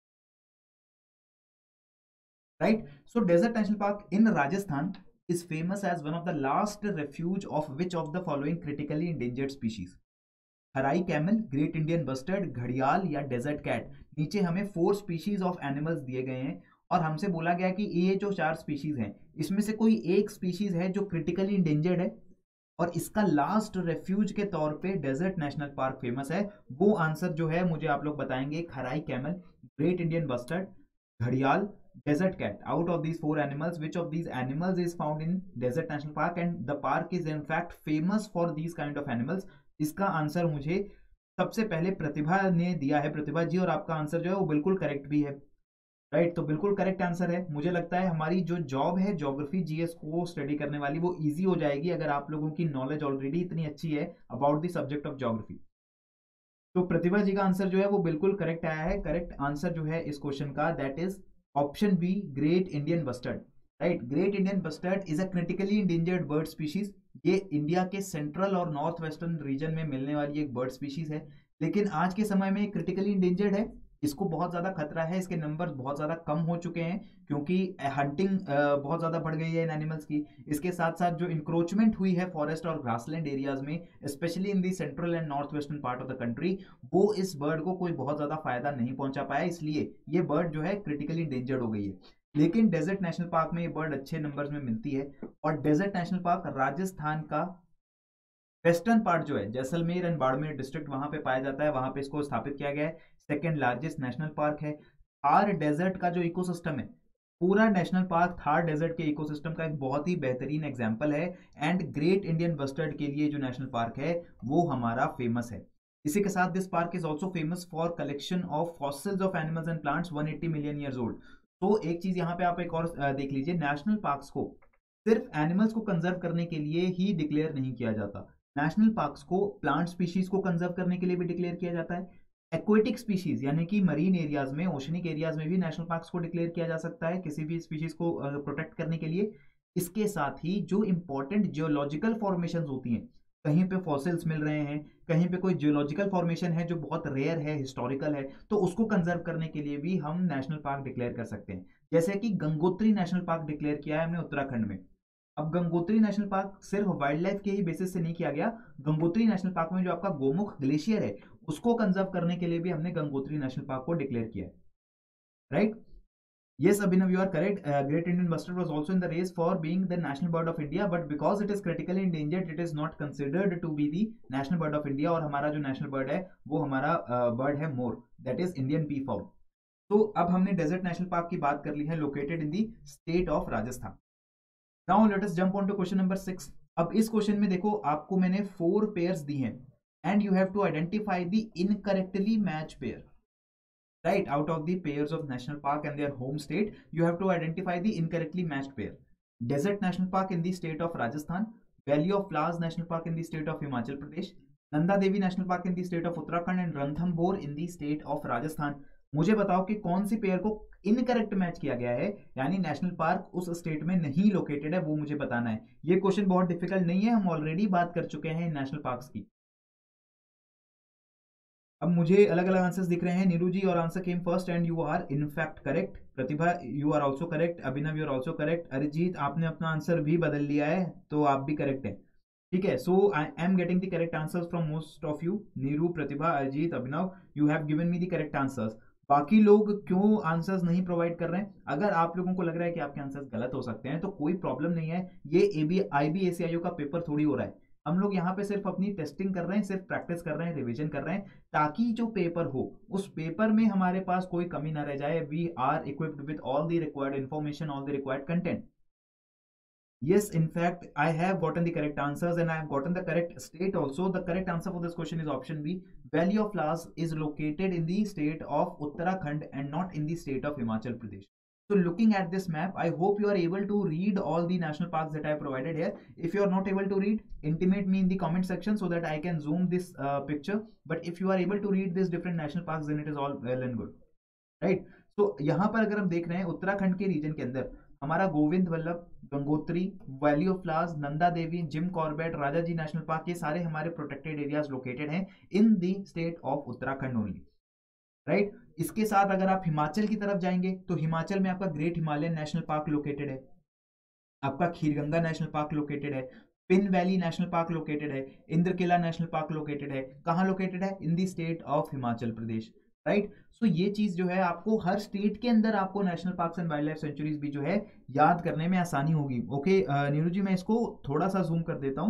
right. So desert national park in Rajasthan is famous as one of the last refuge of which of the following critically endangered species? Kharai camel, great Indian bustard, घड़ियाल या desert cat. नीचे हमें four species of animals दिए गए हैं और हमसे बोला गया कि ये जो चार स्पीशीज हैं इसमें से कोई एक स्पीशीज है जो क्रिटिकली इंडेंजर्ड है और इसका लास्ट रेफ्यूज के तौर पे डेजर्ट नेशनल पार्क फेमस है। वो आंसर जो है मुझे आप लोग बताएंगे, Kharai camel, great Indian bustard, घड़ियाल, desert cat. Out of these four animals, which of these animals is found in desert national park and the park is in fact famous for these kind of animals? इसका answer मुझे सबसे पहले प्रतिभा ने दिया है, प्रतिभा जी, और आपका आंसर जो है वो बिल्कुल करेक्ट भी है, राइट right? तो बिल्कुल करेक्ट आंसर है। मुझे लगता है हमारी जो जॉब है ज्योग्राफी जीएस को स्टडी करने वाली वो इजी हो जाएगी अगर आप लोगों की नॉलेज ऑलरेडी इतनी अच्छी है about the subject of geography. तो प्रतिभा जी का आंसर जो है वो बिल्कुल करेक्ट आया है। करेक्ट आंसर जो है इस क्वेश्चन का that is option B, great Indian bustard, right. Great Indian bustard is a critically endangered bird species. ये इंडिया के सेंट्रल और नॉर्थ वेस्टर्न रीजन में मिलने वाली एक बर्ड स्पीशीज है, लेकिन आज के समय में क्रिटिकली इंडेंजर्ड है। इसको बहुत ज्यादा खतरा है, इसके नंबर बहुत ज्यादा कम हो चुके हैं क्योंकि हंटिंग बहुत ज्यादा बढ़ गई है इन एनिमल्स की। इसके साथ साथ जो इंक्रोचमेंट हुई है फॉरेस्ट और ग्रासलैंड एरियाज में, specially in the central and north western part of the country, वो इस बर्ड को कोई बहुत ज्यादा फायदा नहीं पहुंचा पाया, इसलिए ये बर्ड जो है क्रिटिकली इंडेंजर्ड हो गई है। लेकिन डेजर्ट नेशनल पार्क में ये बर्ड अच्छे नंबर्स में मिलती है और डेजर्ट नेशनल पार्क राजस्थान का वेस्टर्न पार्ट जो है जैसलमेर एंड बाड़मेर डिस्ट्रिक्ट वहां पे पाया जाता है, वहां पे इसको स्थापित किया गया है। सेकेंड लार्जेस्ट नेशनल पार्क है। थार डेजर्ट का जो इकोसिस्टम है, पूरा नेशनल पार्क थार डेजर्ट के इकोसिस्टम का एक बहुत ही बेहतरीन एग्जांपल है। एंड ग्रेट इंडियन बस्टर्ड के लिए जो नेशनल पार्क है वो हमारा फेमस है। इसी के साथ this park is also famous for collection of fossils of animals and plants one eighty million years old. तो एक चीज यहाँ पे आप एक और देख लीजिए, नेशनल पार्क्स को सिर्फ एनिमल्स को कंजर्व करने के लिए ही डिक्लेयर नहीं किया जाता, नेशनल पार्क्स को प्लांट स्पीशीज को कंजर्व करने के लिए भी डिक्लेयर किया जाता है, एक्वेटिक स्पीशीज यानी कि मरीन एरियाज में, ओशनिक एरियाज में भी नेशनल पार्क्स को डिक्लेयर किया जा सकता है किसी भी स्पीशीज को प्रोटेक्ट करने के लिए। इसके साथ ही जो इंपॉर्टेंट जियोलॉजिकल फॉर्मेशंस होती हैं, कहीं पे फॉसिल्स मिल रहे हैं, कहीं पे कोई जियोलॉजिकल फॉर्मेशन है जो बहुत रेयर है, हिस्टोरिकल है, तो उसको कंजर्व करने के लिए भी हम नेशनल पार्क डिक्लेयर कर सकते हैं। जैसे कि गंगोत्री नेशनल पार्क डिक्लेयर किया है हमने उत्तराखंड में। अब गंगोत्री नेशनल पार्क सिर्फ वाइल्ड लाइफ के ही बेसिस से नहीं किया गया, गंगोत्री नेशनल पार्क में जो आपका गोमुख ग्लेशियर है उसको कंजर्व करने के लिए भी हमने गंगोत्री नेशनल पार्क को डिक्लेयर किया है, right. Yes, Abhinav, you are correct. Uh, Great Indian Bustard was also in the race for being the national bird of India, but because it is critically endangered, it is not considered to be the national bird of India. और हमारा जो national bird है वो हमारा bird है मोर, that is Indian peafowl. तो अब हमने desert national park की बात कर ली है, located in the state of Rajasthan. Now let us jump on to question number six. अब इस क्वेश्चन में देखो आपको मैंने फोर पेयर्स दी हैं and you have to identify the incorrectly matched pair. Right, out of the pairs of national park and their home state, you have to identify the incorrectly matched pair. Desert National Park in the state of Rajasthan, Valley of Flowers National Park in the state of Himachal Pradesh, Nanda Devi National Park in the state of Uttarakhand and Ranthambore in the state of Rajasthan. मुझे बताओ कि कौन सी pair को incorrect match किया गया है, यानी नेशनल पार्क उस स्टेट में नहीं लोकेटेड है, वो मुझे बताना है। ये क्वेश्चन बहुत डिफिकल्ट नहीं है, हम ऑलरेडी बात कर चुके हैं नेशनल पार्क्स की। अब मुझे अलग अलग आंसर्स दिख रहे हैं। नीरू जी, और answer came first and you are in fact correct. Pratibha, you are also correct. Abhinav, you are also correct. Arijit, आपने अपना आंसर भी बदल लिया है, तो आप भी करेक्ट है। ठीक है, so I am getting the correct answers from most of you. Neeru, Pratibha, Arijit, Abhinav, you have given me the correct answers. बाकी लोग क्यों आंसर्स नहीं प्रोवाइड कर रहे हैं? अगर आप लोगों को लग रहा है कि आपके आंसर्स गलत हो सकते हैं तो कोई प्रॉब्लम नहीं है। ये एबी आईबीएससीआईओ का पेपर थोड़ी हो रहा है, हम लोग यहाँ पे सिर्फ अपनी टेस्टिंग कर रहे हैं, सिर्फ प्रैक्टिस कर रहे हैं, रिवीजन कर रहे हैं, ताकि जो पेपर हो उस पेपर में हमारे पास कोई कमी ना रह जाए। We are equipped with all the required information, all the required content. Yes, in fact, I have gotten the correct answers and I have gotten the correct state also. The correct answer for this question is option B. Valley of Flowers is located in the state of Uttarakhand and not in the state of Himachal Pradesh. So looking at this map, I hope you are able to read all the national parks that I have provided here. If you are not able to read, intimate me in the comment section so that I can zoom this uh, picture. But if you are able to read these different national parks, then it is all well and good, right? So यहाँ पर अगर हम देख रहे हैं उत्तराखंड के reason के अंदर हमारा Govind Vallabh, Gangotri, valley of flowers, Nanda Devi, Jim Corbett, Raja ji national park, ये सारे हमारे प्रोटेक्टेड एरियाज लोकेटेड हैं in the state of Uttarakhand only, right. इसके साथ अगर आप हिमाचल की तरफ जाएंगे तो हिमाचल में आपका great Himalayan national park located है, आपका खीरगंगा नेशनल पार्क लोकेटेड है, Pin valley national park located है, इंद्रकिला नेशनल पार्क लोकेटेड है। कहाँ लोकेटेड है? In the state of Himachal Pradesh, right. So ये चीज जो है आपको हर स्टेट के अंदर आपको national parks and wildlife sanctuaries भी जो है याद करने में आसानी होगी। ओके नीरू जी, मैं इसको थोड़ा सा जूम कर देता हूं।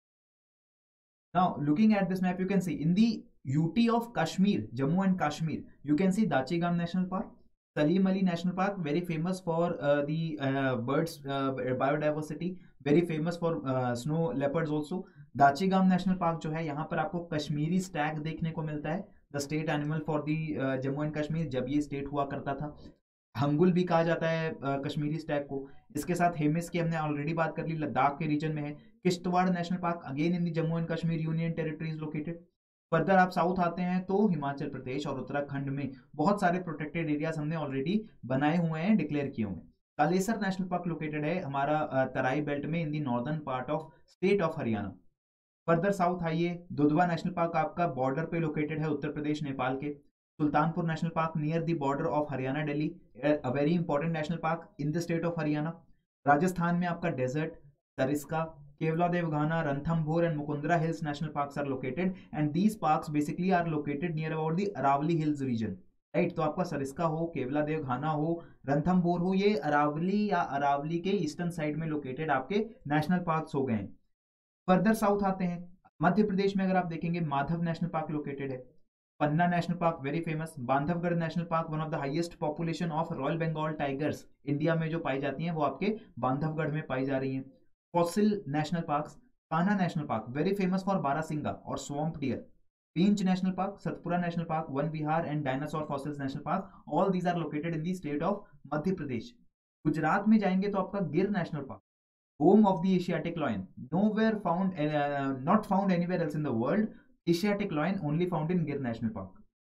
Now looking at this map, you can see in the UT of Kashmir, Jammu and Kashmir, you can see Dachigam national park, Salim Ali national park, very famous for the birds biodiversity, very famous for snow leopards also. Dachigam national park जो है यहाँ पर आपको Kashmiri Stag देखने को मिलता है, the state animal for the Jammu and Kashmir, जब ये स्टेट हुआ करता था। हंगुल भी कहा जाता है uh, कश्मीरी स्टैग को। इसके साथ हेमिस की हमने ऑलरेडी बात कर ली, लद्दाख के रीजन में है। Kishtwar national park again in the Jammu and Kashmir union territories located. Further आप साउथ आते हैं तो हिमाचल प्रदेश और उत्तराखंड में बहुत सारे प्रोटेक्टेड एरियाज हमने ऑलरेडी बनाए हुए हैं, डिक्लेयर किए हुए हैं। कालेसर नेशनल पार्क लोकेटेड है हमारा तराई बेल्ट में in the northern part of state of Haryana. Further south आइए, दुधवा नेशनल पार्क आपका बॉर्डर पे लोकेटेड है उत्तर प्रदेश नेपाल के। Sultanpur national park near the border of Haryana Delhi, a very important national park in the state of Haryana. Rajasthan में आपका desert, Sariska, Keoladeo Ghana, Ranthambore and Mukundra hills national parks are located and these parks basically are located near about the Aravalli hills region, right. तो आपका सरिस्का हो, केवलादेव घाना हो, रणथंभौर हो, ये अरावली या अरावली के ईस्टर्न साइड में लोकेटेड आपके नेशनल पार्क्स हो गए हैं। फर्दर साउथ आते हैं, मध्य प्रदेश में अगर आप देखेंगे माधव नेशनल पार्क लोकेटेड है, Panna national park very famous, Bandhavgarh national park one of the highest population of royal Bengal tigers India में जो पाई जाती हैं वो आपके बांधवगढ़ में पाई जा रही हैं। Fossil national parks, Kanha national park very famous for barasingha और swamp deer, Pench national park, Satpura national park, Van Vihar and dinosaur fossils national park, all these are located in the state of Madhya Pradesh. Gujarat में जाएंगे तो आपका Gir national park, home of the Asiatic lion, nowhere found, uh, not found anywhere else in the world, Asiatic lion only found in Gir National Park.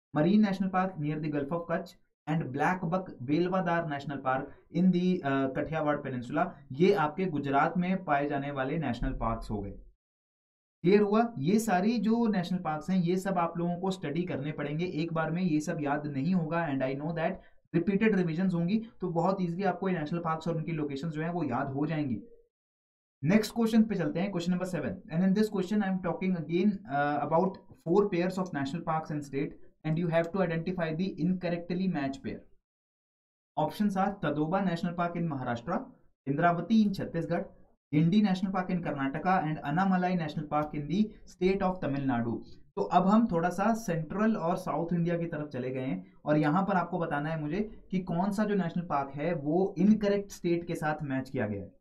Marine national park near the gulf of Kutch, and blackbuck Velavadar national park in the Kathiawar peninsula. ये आपके गुजरात में पाए जाने वाले national parks हो गए। Clear हुआ? ये सारी जो नेशनल पार्क्स हैं ये सब आप लोगों को स्टडी करने पड़ेंगे, एक बार में ये सब याद नहीं होगा, and I know that repeated revisions होंगी तो बहुत इजीली आपको ये नेशनल पार्क्स और उनकी लोकेशंस जो है वो याद हो जाएंगी। नेक्स्ट क्वेश्चन पे चलते हैं, question number seven, and in this question I am talking again about four pairs of national parks and state, and you have to identify the incorrectly match pair. Options are Tadoba national park in Maharashtra, Indravati in Chhattisgarh, Guindy national park in Karnataka, and Anamalai national park in the state of Tamil Nadu. तो अब हम थोड़ा सा central और south India की तरफ चले गए हैं, और यहां पर आपको बताना है मुझे कि कौन सा जो नेशनल पार्क है वो इनकरेक्ट स्टेट के साथ मैच किया गया है।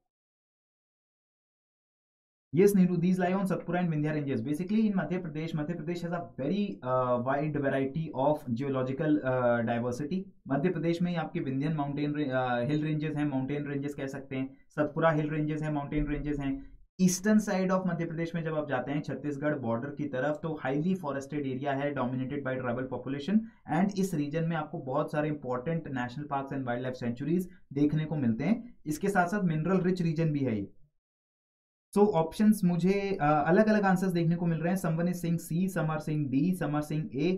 Yes, Neeru, these lie on Satpura and Vindhya ranges. Basically, in Madhya Pradesh, Madhya Pradesh has a very uh, wide variety of geological uh, diversity. मध्य प्रदेश में ही आपके विंध्यन माउंटेन हिल रेंजेस हैं, mountain ranges कह सकते हैं, सतपुरा हिल रेंजेस हैं, mountain ranges हैं। Eastern side of Madhya Pradesh में जब आप जाते हैं छत्तीसगढ़ बॉर्डर की तरफ, तो हाईली फॉरेस्टेड एरिया है, dominated by tribal population, and इस रीजन में आपको बहुत सारे important national parks and wildlife sanctuaries देखने को मिलते हैं। इसके साथ साथ मिनरल रिच रीजन भी है ये। सो so, ऑप्शंस मुझे अलग अलग आंसर्स देखने को मिल रहे हैं। Someone is saying C, some are saying D, some are saying A.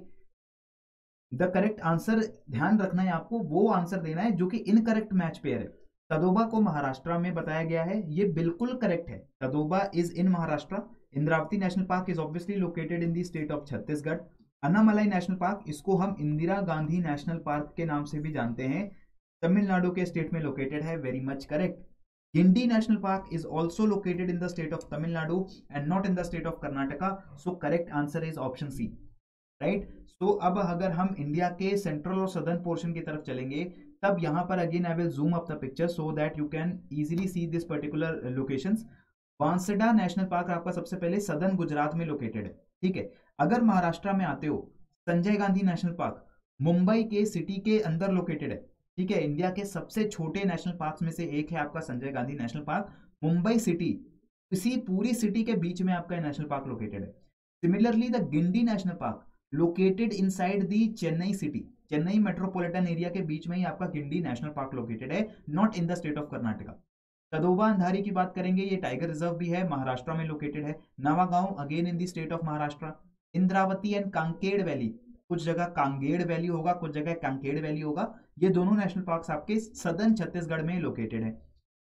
The correct answer, ध्यान रखना है आपको, वो आंसर देना है जो कि इनकरेक्ट मैच पेयर है। तदोबा को महाराष्ट्र में बताया गया है, ये बिल्कुल करेक्ट है। Tadoba is in Maharashtra. Indravati national park is obviously located in the state of Chhattisgarh. Annamalai national park, इसको हम इंदिरा गांधी नेशनल पार्क के नाम से भी जानते हैं, तमिलनाडु के स्टेट में लोकेटेड है, very much correct. Gindi National Park is also located in the state of Tamil Nadu and not in the state of Karnataka. So correct answer is option C. Right? So अब अगर हम India के central और southern portion की तरफ चलेंगे, तब यहाँ पर again I will zoom up the picture so that you can easily see this particular locations. Vansda national park आपका सबसे पहले सदर्न गुजरात में लोकेटेड है, ठीक है। अगर महाराष्ट्र में आते हो, संजय गांधी नेशनल पार्क मुंबई के सिटी के अंदर लोकेटेड है, ठीक है। इंडिया के सबसे छोटे नेशनल पार्क में से एक है आपका Sanjay Gandhi national park, Mumbai city, इसी पूरी सिटी के बीच में आपका नेशनल पार्क लोकेटेड है। Similarly the Guindy national park located inside the Chennai city, Chennai metropolitan area के बीच में ही आपका गिंडी नेशनल पार्क लोकेटेड है, not in the state of Karnataka. Tadoba Andhari की बात करेंगे, ये टाइगर रिजर्व भी है, महाराष्ट्र में लोकेटेड है। Navegaon again in the state of Maharashtra. Indravati and Kanger valley, कुछ जगह कांगेड़ वैली होगा, कुछ जगह कांकेड़ वैली होगा, ये दोनों नेशनल पार्क्स आपके सदर्न छत्तीसगढ़ में लोकेटेड है।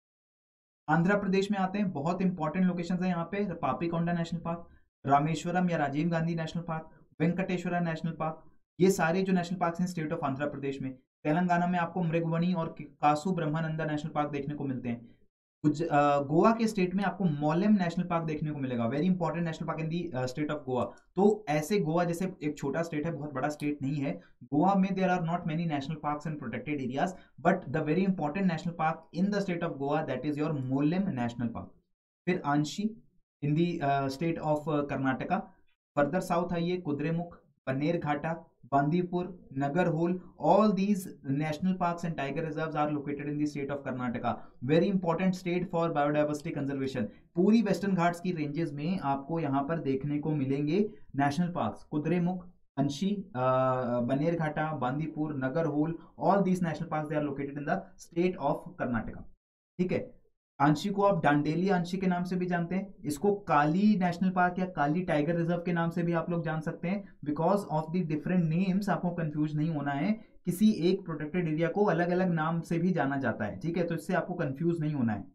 आंध्र प्रदेश में आते हैं, बहुत इंपॉर्टेंट लोकेशंस है यहाँ पे, पापीकोंडा नेशनल पार्क, रामेश्वरम या Rajiv Gandhi national park, Venkateswara national park, ये सारे जो नेशनल पार्क्स हैं स्टेट ऑफ आंध्र प्रदेश में। तेलंगाना में आपको मृगवनी और कासु ब्रह्मानंदा नेशनल पार्क देखने को मिलते हैं। कुछ गोवा के स्टेट में आपको मोलेम नेशनल पार्क देखने को मिलेगा, very important national park in the state of Goa. तो ऐसे गोवा जैसे एक छोटा स्टेट है, बहुत बड़ा स्टेट नहीं है, गोवा में there are not many national parks and protected areas, but the very important national park in the state of Goa that is your Mollem national park. फिर Anshi in the state of Karnataka. Further south आइए, Kudremukh, Bannerghatta, Bandipur, Nagarhole, all these national parks and tiger reserves are located in the state of Karnataka. Very important state for biodiversity conservation. पूरी western Ghats की ranges में आपको यहाँ पर देखने को मिलेंगे नेशनल पार्क्स, कुद्रेमुख, अंशी, बनेर घाटा, Bandipur, Nagarhole, all these national parks they are located in the state of Karnataka. ठीक है। आंशी को आप डांडेली आंशी के नाम से भी जानते हैं, इसको काली नेशनल पार्क या काली टाइगर रिजर्व के नाम से भी आप लोग जान सकते हैं। Because of the different names आपको कंफ्यूज नहीं होना है, किसी एक प्रोटेक्टेड एरिया को अलग अलग नाम से भी जाना जाता है, ठीक है, तो इससे आपको कंफ्यूज नहीं होना है।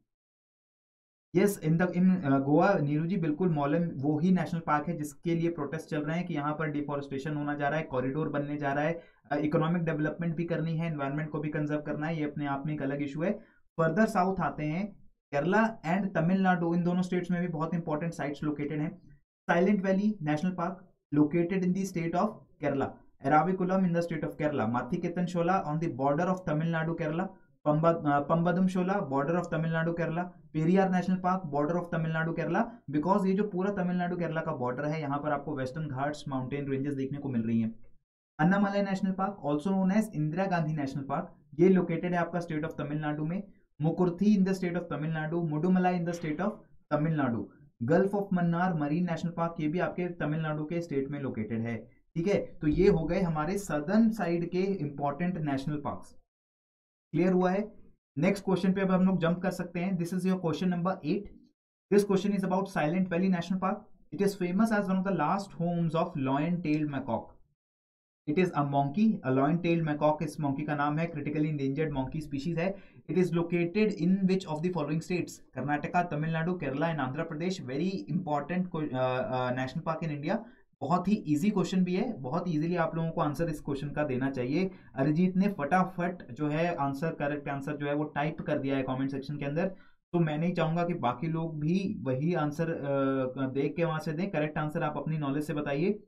Yes, in the in Goa, Neeru ji बिल्कुल, मोलेम वो ही नेशनल पार्क है जिसके लिए प्रोटेस्ट चल रहे हैं कि यहाँ पर डिफॉरेस्टेशन होना जा रहा है, कॉरिडोर बनने जा रहा है, इकोनॉमिक डेवलपमेंट भी करनी है, एनवायरमेंट को भी कंजर्व करना है, ये अपने आप में एक अलग इशू है। फर्दर साउथ आते हैं, केरला एंड तमिलनाडु, इन दोनों स्टेट्स में भी बहुत इंपॉर्टेंट साइट्स लोकेटेड हैं। Silent valley national park located in the state of Kerala, Eravikulam in the state of Kerala, Mathikettan Shola on the border of Tamil Nadu Kerala, Pambadum Shola border of Tamil Nadu Kerala, Periyar national park border of Tamil Nadu Kerala. Because ये जो पूरा तमिलनाडु केरला का बॉर्डर है, यहाँ पर आपको वेस्टर्न घाट्स, माउंटेन रेंजेस देखने को मिल रही हैं। Annamalai national park also known as Indira Gandhi national park, ये लोकेटेड है आपका स्टेट ऑफ तमिलनाडु में। Mukurthi in the state of Tamil Nadu, Mudumalai in the state of Tamil Nadu. Gulf of Mannar marine national park, ये भी आपके तमिलनाडु के स्टेट में लोकेटेड है, ठीक है, तो ये हो गए हमारे सदर्न साइड के इंपॉर्टेंट नेशनल पार्क्स। क्लियर हुआ है? नेक्स्ट क्वेश्चन पे अब हम लोग जंप कर सकते हैं। This is your question number eight. This question is about silent valley national park. It is famous as one of the last homes of lion tailed macaque. It is a monkey, a lion tailed macaque इस monkey का नाम है, critically endangered monkey species है। It is located in which of the following states? Karnataka, Tamil Nadu, Kerala and Andhra Pradesh. Very important national park in India. बहुत ही easy question भी है, बहुत इजीली आप लोगों को आंसर इस क्वेश्चन का देना चाहिए। अरिजीत ने फटाफट जो है आंसर, करेक्ट आंसर जो है वो टाइप कर दिया है कमेंट सेक्शन के अंदर। तो मैं नहीं चाहूंगा कि बाकी लोग भी वही आंसर देख के वहां से दें। करेक्ट आंसर आप अपनी नॉलेज से बताइए।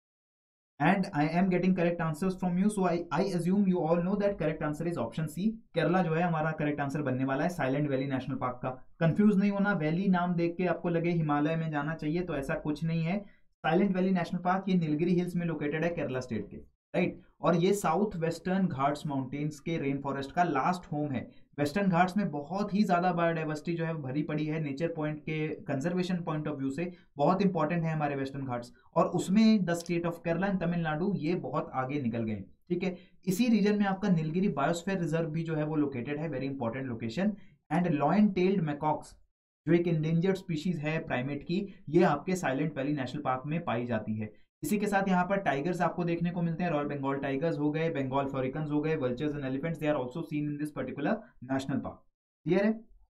And I am getting correct answers from you, so I I assume you all know that correct answer is option C. Kerala जो है हमारा करेक्ट आंसर बनने वाला है साइलेंट वैली नेशनल पार्क का। कंफ्यूज नहीं होना, वैली नाम देख के आपको लगे हिमालय में जाना चाहिए, तो ऐसा कुछ नहीं है। साइलेंट वैली नेशनल पार्क ये नीलगिरी हिल्स में लोकेटेड है, केरला स्टेट के, राइट। और ये साउथ वेस्टर्न घाट्स माउंटेन्स के रेन फॉरेस्ट का लास्ट होम है। वेस्टर्न घाट्स में बहुत ही ज्यादा बायोडाइवर्सिटी जो है भरी पड़ी है, नेचर पॉइंट के कंजर्वेशन पॉइंट ऑफ व्यू से बहुत इंपॉर्टेंट है हमारे वेस्टर्न घाट्स। और उसमें the state of Kerala and Tamil Nadu ये बहुत आगे निकल गए, ठीक है। इसी रीजन में आपका नीलगिरी बायोस्फीयर रिजर्व भी जो है वो लोकेटेड है, very important location. And lion tailed macaques जो एक इंडेंजर्ड स्पीशीज है प्राइमेट की, ये आपके साइलेंट वैली नेशनल पार्क में पाई जाती है। इसी के साथ यहाँ पर टाइगर्स आपको देखने को मिलते हैं, रॉयल बंगाल टाइगर्स हो गए, बंगाल फ्लोरिकन्स हो गए, vultures and elephants, they are also seen in this particular national park. Clear है?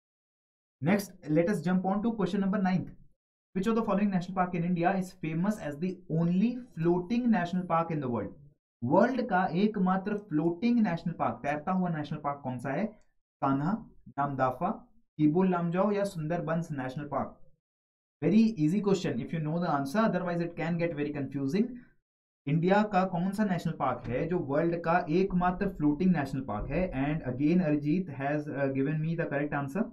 Next let us jump on to question number ninth. Which of the following national park in India is famous as the only floating national park in the world? World का एकमात्र floating national park, तैरता हुआ national park कौन सा है? कान्हा, नामदाफा, किबुल लामजाओ या Sundarbans national park? Very easy question if you know the answer, otherwise it can get very confusing. India का कौन सा नेशनल पार्क है जो वर्ल्ड का एकमात्र फ्लोटिंग नेशनल पार्क है? And again Arijit has given me the correct answer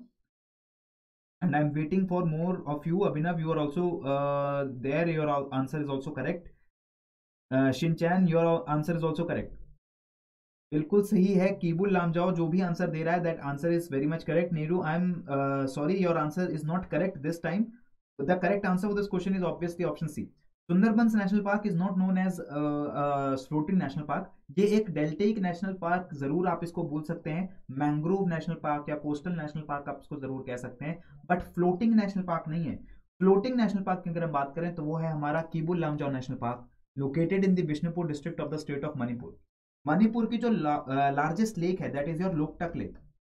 and I'm waiting for more of you. Abhinav, you are also uh, there, your answer is also correct. uh, Shinchan, your answer is also correct. बिल्कुल सही है, कीबुल लामजाओ जो भी answer दे रहा है that answer is very much correct. Neeru, I am sorry, your answer is not correct this time. The correct answer for this question is obviously option C. Sundarbans national park is not known as floating national park. ये एक डेल्टेइक national park जरूर आप इसको बोल सकते हैं, mangrove national park या coastal national park आप इसको जरूर कह सकते हैं, बट फ्लोटिंग नेशनल पार्क नहीं है। फ्लोटिंग नेशनल पार्क की अगर हम बात करें तो वो है हमारा Keibul Lamjao national park, located in the Bishnupur district of the state of Manipur. Manipur की जो लार्जेस्ट लेक है that is your Loktak lake.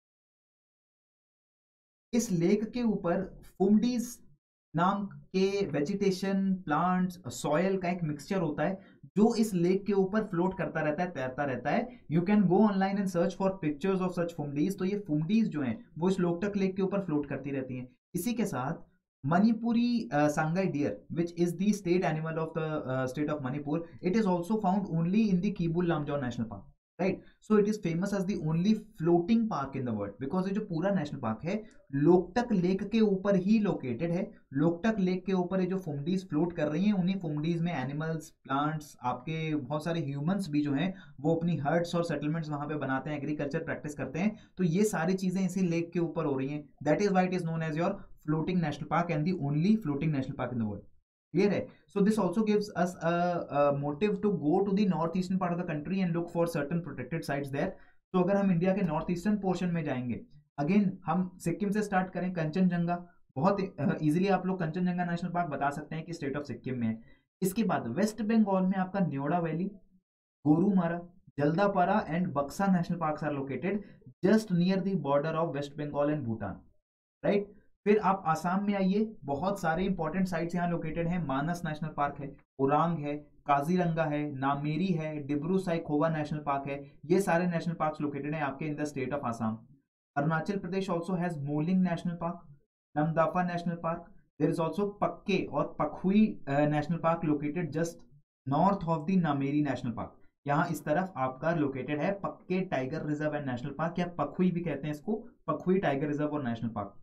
इस लेक के ऊपर फुमडीज नाम के वेजिटेशन, प्लांट्स, सॉयल का एक मिक्सचर होता है जो इस लेक के ऊपर फ्लोट करता रहता है, तैरता रहता है। You can go online and search for pictures of such phumdis. तो ये फुमडीज जो हैं वो इस लोकटक लेक के ऊपर फ्लोट करती रहती हैं। इसी के साथ Manipuri sangai deer which is the state animal of the state of Manipur, it is also found only in the Keibul Lamjao national park, right. So it is famous as the only floating park in the world because ये जो पूरा national park है Loktak lake के ऊपर ही located है। Loktak lake के ऊपर ये जो फुमडीज फ्लोट कर रही हैं, उन्हीं फुमडीज में एनिमल्स, प्लांट्स, आपके बहुत सारे ह्यूमंस भी जो हैं वो अपनी हर्ट्स और सेटलमेंट्स वहां पे बनाते हैं, एग्रीकल्चर प्रैक्टिस करते हैं। तो ये सारी चीजें इसी लेक के ऊपर हो रही हैं, that is why it is known as your floating national park and the only floating national park in the world. Clear है? So this also gives us a motive to go to the north eastern part of the country and look for certain protected sites there. तो अगर हम India के north eastern portion में जाएंगे, again हम सिक्किम से start करें, कंचनजंगा, बहुत इजीली uh, आप लोग कंचनजंगा नेशनल पार्क बता सकते हैं कि स्टेट ऑफ सिक्किम में है। इसके बाद वेस्ट बंगाल में आपका Neora valley, Gorumara, Jaldapara and Buxa national parks are located just near the border of west Bengal and Bhutan, right. फिर आप आसाम में आइए, बहुत सारे इंपॉर्टेंट साइट्स यहाँ लोकेटेड हैं। मानस नेशनल पार्क है, उरांग है, काजीरंगा है, नामेरी है, डिब्रू साइखोवा नेशनल पार्क है। ये सारे नेशनल पार्क्स लोकेटेड हैं आपके in the state of Assam. Arunachal Pradesh also has Mouling national park, Namdapha national park. There is also Pakke और Pakhui national park located just north of the Nameri national park. यहाँ इस तरफ आपका लोकेटेड है Pakke tiger reserve and national park, या पखुई भी कहते हैं इसको, पखुई टाइगर रिजर्व और नेशनल पार्क।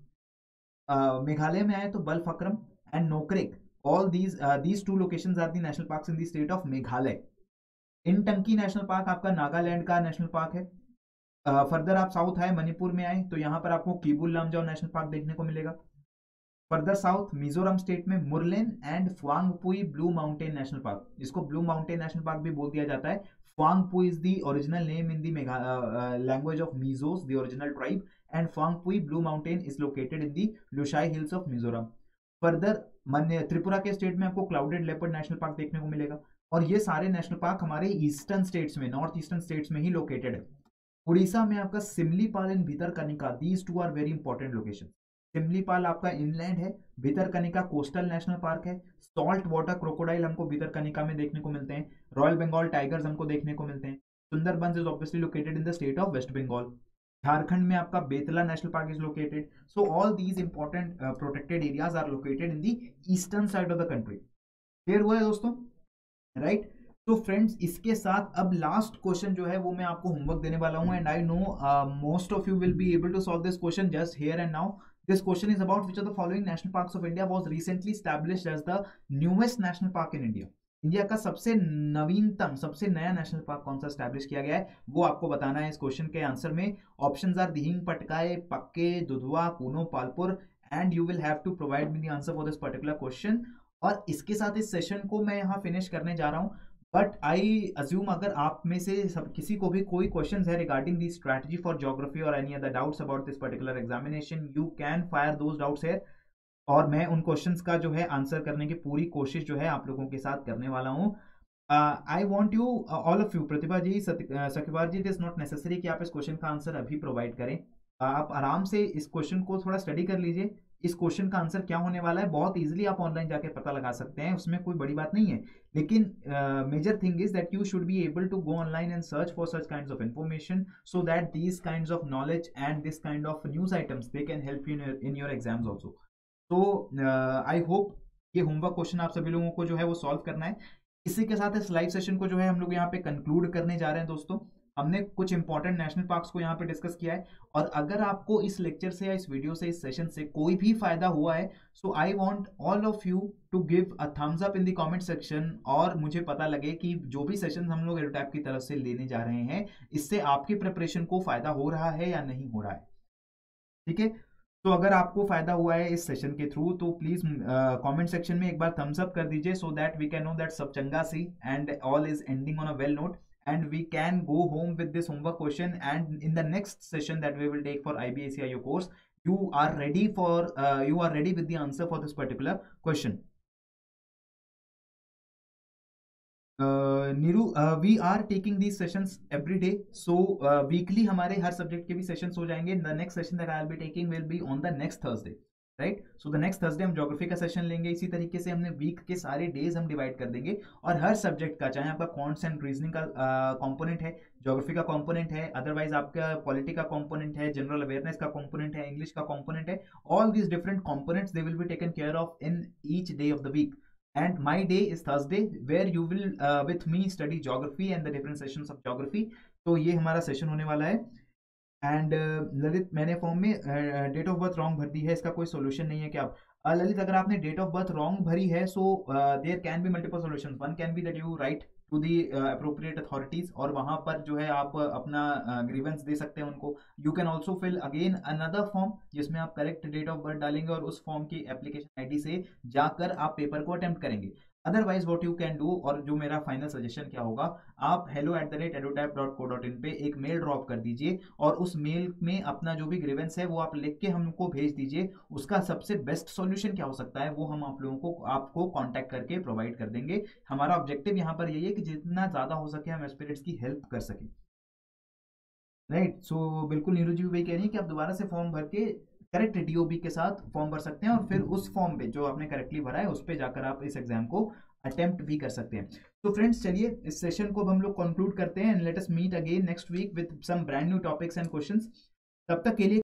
मेघालय में आए तो Balphakram and Nokrek, all these these to locations are the national parks in the state of Meghalaya. Intanki national park आपका नागालैंड का नेशनल पार्क है। फर्दर uh, आप साउथ आए, मणिपुर में आए तो यहाँ पर आपको कीबुल लामजाओ नेशनल पार्क देखने को मिलेगा। फर्दर साउथ मिजोरम स्टेट में Murlen and Phawngpui blue mountain national park, इसको ब्लू माउंटेन नेशनल पार्क भी बोल दिया जाता है। Phawngpui is the original name in the language of Mizos, the original tribe, and Phawngpui blue mountain is located in the Lushai hills of Mizoram. Further मन्य त्रिपुरा के state में आपको क्लाउडेड लेपर्ड नेशनल पार्क देखने को मिलेगा, और ये सारे नेशनल पार्क हमारे ईस्टर्न स्टेट्स में, नॉर्थ ईस्टर्न स्टेट्स में ही लोकेटेड है। उड़ीसा में आपका Simlipal and Bhitarkanika, these two are very important location. Simlipal आपका इनलैंड है, भितरकनिका कोस्टल नेशनल पार्क है। सॉल्ट वाटर क्रोकोडाइल हमको भितरकनिका में देखने को मिलते हैं। रॉयल बंगाल टाइगर्स हमको देखने को मिलते हैं। Sundarbans is obviously located in the state of west Bengal. Jharkhand में आपका Betla national park is located. So all these important protected areas are located in the eastern side of the country. Clear हुआ है दोस्तों, राइट right? तो फ्रेंड्स इसके साथ अब last question जो है वो मैं आपको होमवर्क देने वाला हूं, and I know most of you will be able to solve this question just here and now. This question is about which of the following national parks of India was recently established as the newest national park in India। India का सबसे नवीनतम, सबसे नया national park कौन सा establish किया गया है वो आपको बताना है इस क्वेश्चन के आंसर में। Options are Dihing, Patkai, Pakke, Dudhwa, Kuno, Palpur, and you will have to provide me the answer for this particular question. और इसके साथ इस सेशन को मैं यहाँ फिनिश करने जा रहा हूँ, बट आई अज्यूम अगर आप में से सब किसी को भी कोई क्वेश्चंस है regarding the strategy for geography और any other doubts about this particular examination, you can fire those doubts here, और मैं उन क्वेश्चंस का जो है आंसर करने की पूरी कोशिश जो है आप लोगों के साथ करने वाला हूँ। I want you all of you, Pratibha ji, Sakhiwar ji, it is not necessary कि आप इस क्वेश्चन का आंसर अभी प्रोवाइड करें। uh, आप आराम से इस क्वेश्चन को थोड़ा स्टडी कर लीजिए। इस क्वेश्चन का आंसर क्या होने वाला है बहुत इजीली आप ऑनलाइन जाके पता लगा सकते हैं, उसमें कोई बड़ी बात नहीं है। लेकिन major thing is that you should be able to go online and search for such kinds of information, so that these kinds of knowledge and this kind of news items they can help you in your exams also. तो I hope ये homework question आप सभी लोगों को जो है वो solve करना है। इसी के साथ इस लाइव सेशन को जो है हम लोग यहाँ पे कंक्लूड करने जा रहे हैं दोस्तों। हमने कुछ इंपॉर्टेंट नेशनल पार्क्स को यहाँ पे डिस्कस किया है, और अगर आपको इस लेक्चर से या इस वीडियो से, इस सेशन से कोई भी फायदा हुआ है, so I want all of you to give a thumbs up in the comment section, और मुझे पता लगे कि जो भी सेशन हम लोग एडोटैप की तरफ से लेने जा रहे हैं इससे आपकी प्रिपरेशन को फायदा हो रहा है या नहीं हो रहा है। ठीक है, तो अगर आपको फायदा हुआ है इस सेशन के थ्रू तो प्लीज कमेंट सेक्शन में एक बार थम्स अप कर दीजिए, so that we can know that सब चंगा सी and all is ending on a well note, and we can go home with this homework question, and in the next session that we will take for I B A C I O course, you are ready for uh, you are ready with the answer for this particular question. नीरू, we are taking these sessions every day, so weekly हमारे हर subject के भी sessions हो जाएंगे। The next session that I will be taking will be on the next Thursday, right. So the next Thursday हम geography का session लेंगे। इसी तरीके से हमने वीक के सारे डेज हम डिवाइड कर देंगे, और हर सब्जेक्ट का, चाहे आपका क्वांट्स एंड रीजनिंग का कंपोनेंट uh, है, ज्योग्राफी का कंपोनेंट है, अदरवाइज आपका पॉलिटी का कंपोनेंट है, जनरल अवेयरनेस का कंपोनेंट है, इंग्लिश का कंपोनेंट है, all these different components they will be taken care of in each day of the week. And my day is Thursday, where you will uh, with me study geography and the different sessions of geography. तो ये हमारा session होने वाला है। And uh, Lalit, मैंने form में date of birth wrong भर दी है, इसका कोई सोल्यूशन नहीं है क्या? uh, ललित, अगर आपने डेट ऑफ बर्थ रॉन्ग भरी है, so there can be multiple solutions. One can be that you write to the appropriate authorities, और वहां पर जो है आप अपना ग्रीवेंस uh, दे सकते हैं उनको। You can also fill again another form जिसमें आप करेक्ट डेट ऑफ बर्थ डालेंगे, और उस फॉर्म की एप्लीकेशन आईडी से जाकर आप पेपर को अटेम्प्ट करेंगे। Otherwise what you can do, और जो मेरा फाइनल सजेशन क्या होगा, आप hello at the rate Edutap dot co dot in पे एक मेल ड्रॉप कर दीजिए, और उस मेल में अपना जो भी ग्रीवेंस है वो आप लिख के हमको भेज दीजिए। उसका सबसे बेस्ट सॉल्यूशन क्या हो सकता है वो हम आप लोगों को आपको कांटेक्ट करके प्रोवाइड कर देंगे। हमारा ऑब्जेक्टिव यहाँ पर यही है कि जितना ज्यादा हो सके हम एस्पिरेंट्स की हेल्प कर सके, राइट। सो बिल्कुल नीरू जी भाई कह रही है कि आप दोबारा से फॉर्म भर के करेक्ट डीओबी के साथ फॉर्म भर सकते हैं, और फिर उस फॉर्म पे जो आपने करेक्टली भरा है उस पे जाकर आप इस एग्जाम को अटेम्प्ट भी कर सकते हैं। तो फ्रेंड्स चलिए इस सेशन को हम लोग कंक्लूड करते हैं, and let us meet again next week with some brand new topics and questions. तब तक के लिए